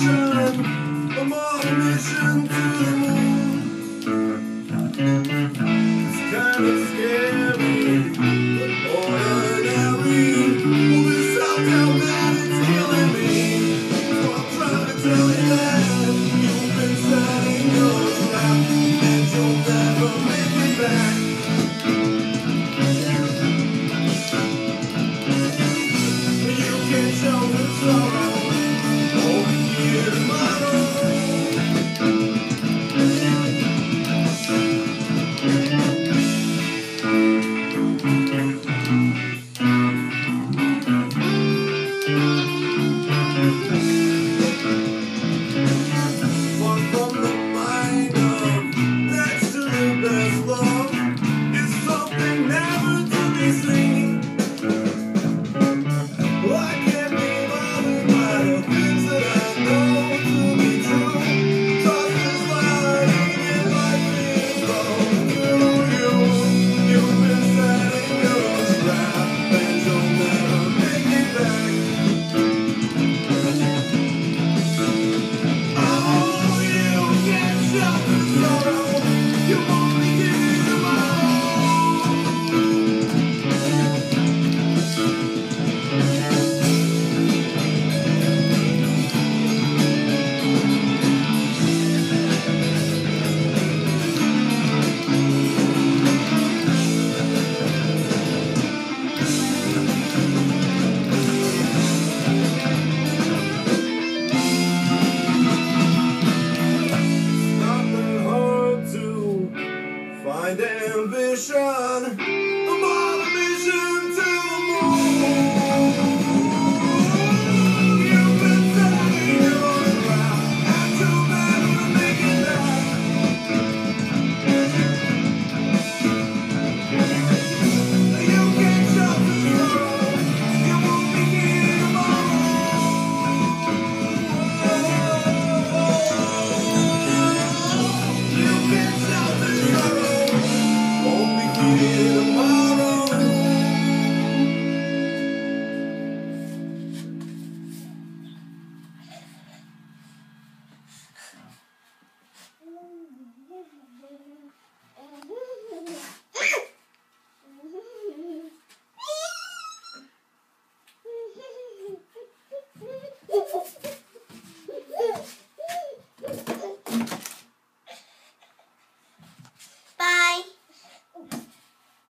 sun. I'm on a mission to the moon. It's kind of scary, but ordinary. Well, this sounds how bad it's killing me. So I'm trying to tell you that you've been setting your trap, and you'll never make it back. You can't show the sorrow over here tomorrow.